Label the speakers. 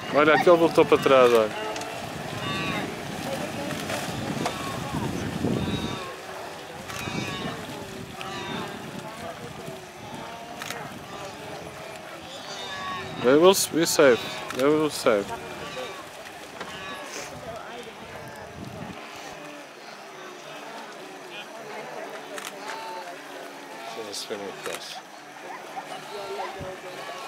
Speaker 1: Olha, aquele voltou para trás, olha. They will be safe. They will be safe. So let's swim across.